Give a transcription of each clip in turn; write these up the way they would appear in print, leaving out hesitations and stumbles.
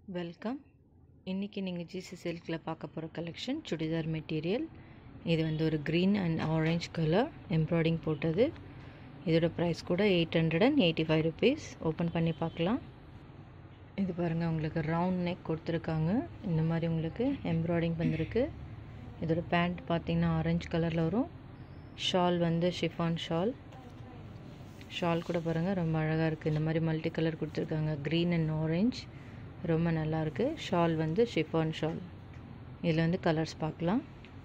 Welcome. இன்றைக்கி நீங்கள் GC சில்கில் பார்க்க போகிற கலெக்ஷன் சுடிதார் மெட்டீரியல். இது வந்து ஒரு green and orange colour embroidery போட்டது. இதோட ப்ரைஸ் கூட 885 ருபீஸ். ஓப்பன் பண்ணி பார்க்கலாம். இது பாருங்கள், உங்களுக்கு ரவுண்ட் நெக் கொடுத்துருக்காங்க. இந்த மாதிரி உங்களுக்கு எம்ப்ராய்டிங் பண்ணிருக்கு. இதோட பேண்ட் பார்த்திங்கன்னா ஆரஞ்சு கலரில் வரும். ஷால் வந்து ஷிஃபான் ஷால் கூட பாருங்கள், ரொம்ப அழகாக இருக்குது. இந்த மாதிரி மல்டி கலர் கொடுத்துருக்காங்க, க்ரீன் அண்ட் ஆரஞ்ச். ரொம்ப நல்லாயிருக்கு. ஷால் வந்து ஷிஃபான் ஷால். இதில் வந்து கலர்ஸ் பார்க்கலாம்.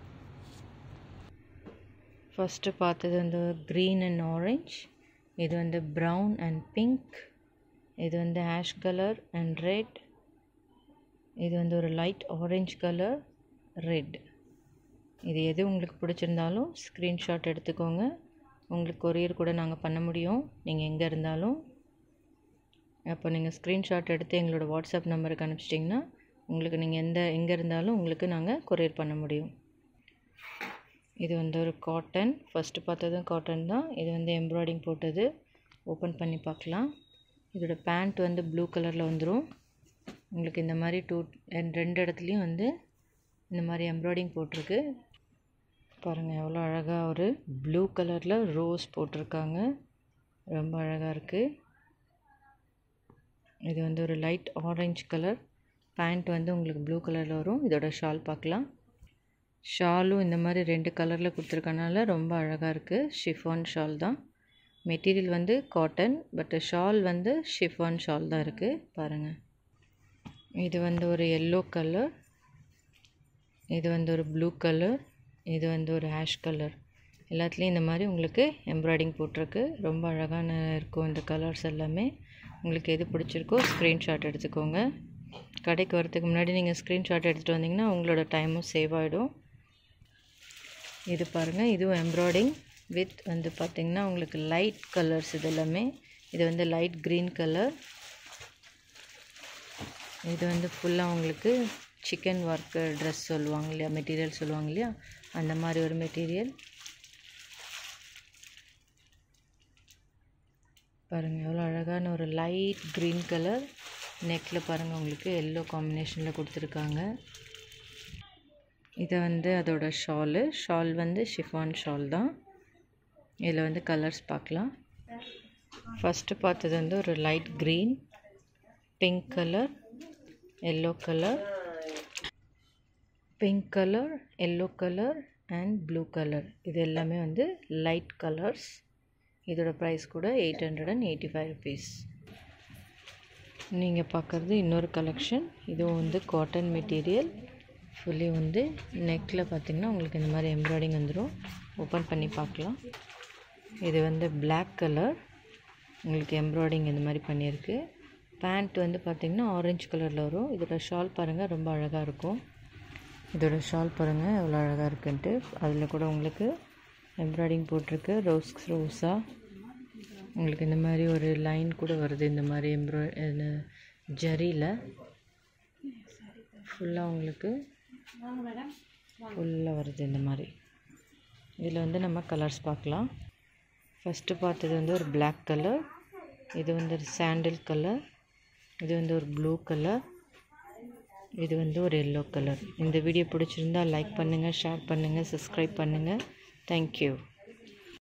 ஃபஸ்ட்டு பார்த்தது வந்து க்ரீன் அண்ட் ஆரஞ்ச். இது வந்து ப்ரௌன் அண்ட் பிங்க். இது வந்து ஆஷ் கலர் அண்ட் ரெட். இது வந்து ஒரு லைட் ஆரஞ்ச் கலர், ரெட். இது எது உங்களுக்கு பிடிச்சிருந்தாலும் ஸ்க்ரீன்ஷாட் எடுத்துக்கோங்க. உங்களுக்கு கொரியர் கூட நாங்கள் பண்ண முடியும், நீங்கள் எங்கே இருந்தாலும். அப்போ நீங்கள் ஸ்க்ரீன்ஷாட் எடுத்து எங்களோட வாட்ஸ்அப் நம்பருக்கு அனுப்பிச்சிட்டிங்கன்னா உங்களுக்கு நீங்கள் எங்கே இருந்தாலும் உங்களுக்கு நாங்கள் கொரியர் பண்ண முடியும். இது வந்து ஒரு காட்டன். ஃபஸ்ட்டு பார்த்ததும் காட்டன் தான். இது வந்து எம்ப்ராய்டிங் போட்டது. ஓப்பன் பண்ணி பார்க்கலாம். இதோட பேண்ட் வந்து ப்ளூ கலரில் வந்துடும். உங்களுக்கு இந்த மாதிரி ரெண்டு இடத்துலையும் வந்து இந்த மாதிரி எம்ப்ராய்டிங் போட்டிருக்கு. பாருங்கள் எவ்வளோ அழகாக ஒரு ப்ளூ கலரில் ரோஸ் போட்டிருக்காங்க. ரொம்ப அழகாக இருக்குது. இது வந்து ஒரு லைட் ஆரஞ்சு கலர். பேண்ட் வந்து உங்களுக்கு ப்ளூ கலரில் வரும். இதோட ஷால் பார்க்கலாம். ஷாலும் இந்த மாதிரி ரெண்டு கலரில் கொடுத்துருக்கனால ரொம்ப அழகாக இருக்குது. ஷிஃபான் ஷால் தான். மெட்டீரியல் வந்து காட்டன், பட் ஷால் வந்து ஷிஃபான் ஷால் தான் இருக்குது. பாருங்கள், இது வந்து ஒரு எல்லோ கலர். இது வந்து ஒரு ப்ளூ கலர். இது வந்து ஒரு ஆஷ் கலர். எல்லாத்துலேயும் இந்த மாதிரி உங்களுக்கு எம்ப்ராய்டிங் போட்டிருக்கு. ரொம்ப அழகான இருக்கும் இந்த கலர்ஸ் எல்லாமே. உங்களுக்கு எது பிடிச்சிருக்கோ ஸ்க்ரீன்ஷாட் எடுத்துக்கோங்க. கடைக்கு வரதுக்கு முன்னாடி நீங்கள் ஸ்க்ரீன்ஷாட் எடுத்துகிட்டு வந்தீங்கன்னா உங்களோட டைமும் சேவ் ஆகிடும். இது பாருங்கள், இதுவும் எம்ப்ராய்டிங் வித் வந்து பார்த்திங்கன்னா உங்களுக்கு லைட் கலர்ஸ். இது எல்லாமே இது வந்து லைட் க்ரீன் கலர். இது வந்து ஃபுல்லாக உங்களுக்கு சிக்கன் ஒர்க்கு ட்ரெஸ் சொல்லுவாங்க இல்லையா, மெட்டீரியல் சொல்லுவாங்க இல்லையா, அந்த மாதிரி ஒரு மெட்டீரியல். பாருங்கள் எவ்வளோ அழகான ஒரு லைட் க்ரீன் கலர். நெக்கில் பாருங்கள் உங்களுக்கு எல்லோ காம்பினேஷனில் கொடுத்துருக்காங்க. இதை வந்து அதோட ஷால் வந்து ஷிஃபான் ஷால் தான். இதில் வந்து கலர்ஸ் பார்க்கலாம். ஃபஸ்ட்டு பார்த்தது வந்து ஒரு light green, pink colour, yellow colour, pink colour, yellow colour and blue colour. இது எல்லாமே வந்து லைட் கலர்ஸ். இதோட ப்ரைஸ் கூட 885 ருபீஸ். நீங்கள் பார்க்குறது இன்னொரு கலெக்ஷன். இதுவும் வந்து காட்டன் மெட்டீரியல். ஃபுல்லி வந்து நெக்கில் பார்த்திங்கன்னா உங்களுக்கு இந்த மாதிரி எம்ப்ராய்டிங் வந்துடும். ஓப்பன் பண்ணி பார்க்கலாம். இது வந்து பிளாக் கலர். உங்களுக்கு எம்ப்ராய்டிங் இந்த மாதிரி பண்ணியிருக்கு. பேண்ட் வந்து பார்த்திங்கன்னா ஆரஞ்சு கலரில் வரும். இதோட ஷால் பாருங்கள், ரொம்ப அழகாக இருக்கும். இதோட ஷால் பாருங்கள் எவ்வளோ அழகாக இருக்குன்ட்டு. அதில் கூட உங்களுக்கு எம்ப்ராய்டிங் போட்டிருக்கு, ரோஸாக. உங்களுக்கு இந்த மாதிரி ஒரு லைன் கூட வருது. இந்த மாதிரி ஜரியில் ஃபுல்லாக உங்களுக்கு ஃபுல்லாக வருது இந்த மாதிரி. இதில் வந்து நம்ம கலர்ஸ் பார்க்கலாம். ஃபஸ்ட்டு பார்த்தது வந்து ஒரு பிளாக் கலர். இது வந்து ஒரு சாண்டில் கலர். இது வந்து ஒரு ப்ளூ கலர். இது வந்து ஒரு எல்லோ கலர். இந்த வீடியோ பிடிச்சிருந்தால் லைக் பண்ணுங்கள், ஷேர் பண்ணுங்கள், சப்ஸ்கிரைப் பண்ணுங்கள். தேங்க்யூ.